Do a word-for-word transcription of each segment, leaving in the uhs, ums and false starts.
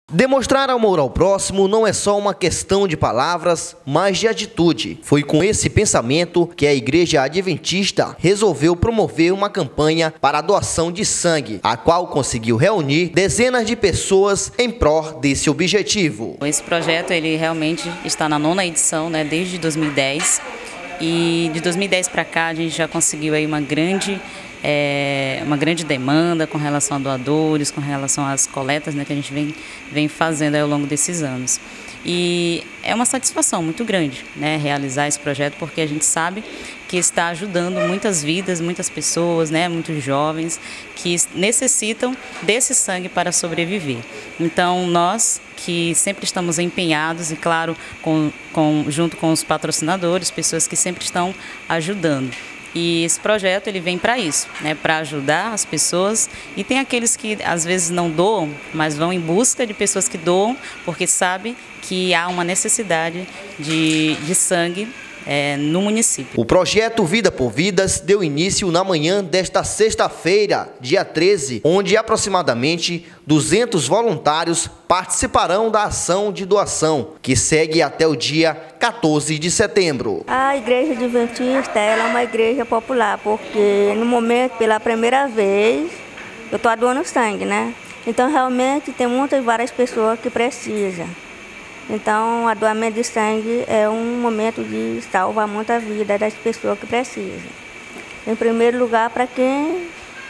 Demonstrar amor ao próximo não é só uma questão de palavras, mas de atitude. Foi com esse pensamento que a Igreja Adventista resolveu promover uma campanha para a doação de sangue, a qual conseguiu reunir dezenas de pessoas em prol desse objetivo. Esse projeto ele realmente está na nona edição, né, desde dois mil e dez, e de dois mil e dez para cá a gente já conseguiu aí uma grande É uma grande demanda com relação a doadores, com relação às coletas, né, que a gente vem, vem fazendo ao longo desses anos. E é uma satisfação muito grande, né, realizar esse projeto, porque a gente sabe que está ajudando muitas vidas, muitas pessoas, né, muitos jovens que necessitam desse sangue para sobreviver. Então nós que sempre estamos empenhados e claro, com, com, junto com os patrocinadores, pessoas que sempre estão ajudando. E esse projeto ele vem para isso, né, para ajudar as pessoas, e tem aqueles que às vezes não doam, mas vão em busca de pessoas que doam, porque sabem que há uma necessidade de, de sangue é, no município. O projeto Vida por Vidas deu início na manhã desta sexta-feira, dia treze, onde aproximadamente duzentos voluntários participarão da ação de doação, que segue até o dia quatorze de setembro. A Igreja Adventista ela é uma igreja popular, porque no momento, pela primeira vez, eu estou doando sangue, né? Então realmente tem muitas, várias pessoas que precisam. Então, a doamento de sangue é um momento de salvar muita vida das pessoas que precisam. Em primeiro lugar, para quem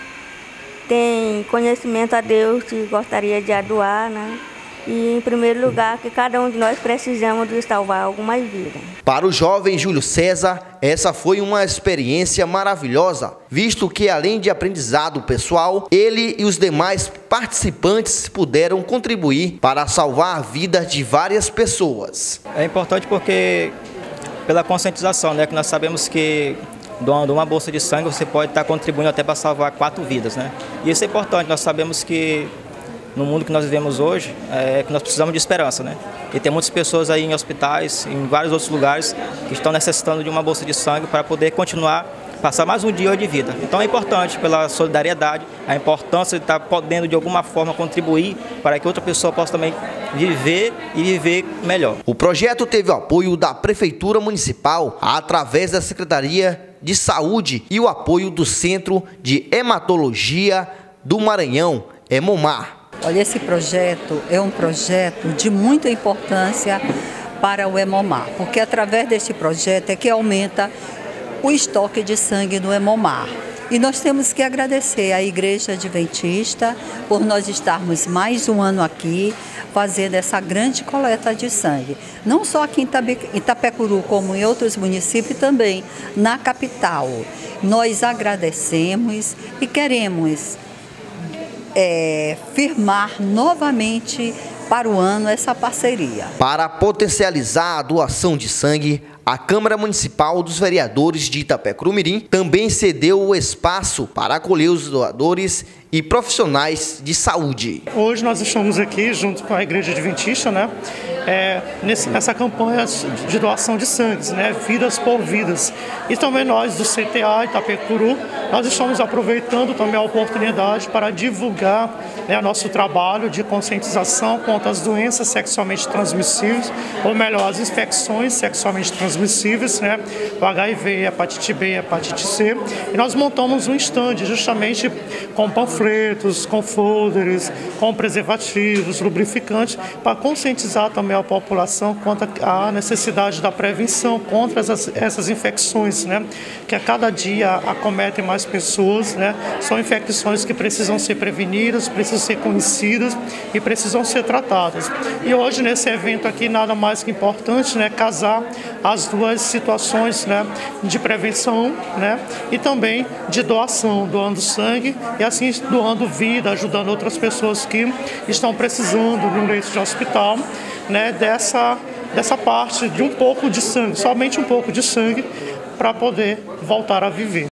tem conhecimento a Deus e gostaria de doar, né? E, em primeiro lugar, que cada um de nós precisamos de salvar algumas vidas. Para o jovem Júlio César, essa foi uma experiência maravilhosa, visto que, além de aprendizado pessoal, ele e os demais participantes puderam contribuir para salvar a vida de várias pessoas. É importante porque, pela conscientização, né, que nós sabemos que doando uma bolsa de sangue você pode estar contribuindo até para salvar quatro vidas, né? E isso é importante, nós sabemos que no mundo que nós vivemos hoje, é que nós precisamos de esperança, né? E tem muitas pessoas aí em hospitais, em vários outros lugares, que estão necessitando de uma bolsa de sangue para poder continuar, passar mais um dia de vida. Então é importante, pela solidariedade, a importância de estar podendo de alguma forma contribuir para que outra pessoa possa também viver e viver melhor. O projeto teve o apoio da Prefeitura Municipal, através da Secretaria de Saúde, e o apoio do Centro de Hematologia do Maranhão, Hemomar. Olha, esse projeto é um projeto de muita importância para o Hemomar, porque através deste projeto é que aumenta o estoque de sangue do Hemomar. E nós temos que agradecer à Igreja Adventista por nós estarmos mais um ano aqui fazendo essa grande coleta de sangue. Não só aqui em Itapecuru, como em outros municípios também, na capital. Nós agradecemos e queremos É, firmar novamente para o ano essa parceria. Para potencializar a doação de sangue, a Câmara Municipal dos Vereadores de Itapecuru-Mirim também cedeu o espaço para acolher os doadores e profissionais de saúde. Hoje nós estamos aqui junto com a Igreja Adventista, né, é, nesse, nessa campanha de doação de sangue, né, Vidas por Vidas. E também nós do C T A Itapecuru, nós estamos aproveitando também a oportunidade para divulgar, né, nosso trabalho de conscientização contra as doenças sexualmente transmissíveis, ou melhor, as infecções sexualmente transmissíveis, né, o H I V, hepatite B, hepatite C. E nós montamos um stand justamente com panfletos, com folders, com preservativos, lubrificantes, para conscientizar também a população quanto à necessidade da prevenção contra essas, essas infecções, né, que a cada dia acometem mais pessoas, né, são infecções que precisam ser prevenidas, precisam ser conhecidas e precisam ser tratadas. E hoje nesse evento aqui nada mais que importante, né, casar as duas situações, né, de prevenção, né, e também de doação, doando sangue e assim doando vida, ajudando outras pessoas que estão precisando de um leito de hospital, né, dessa, dessa parte de um pouco de sangue, somente um pouco de sangue, para poder voltar a viver.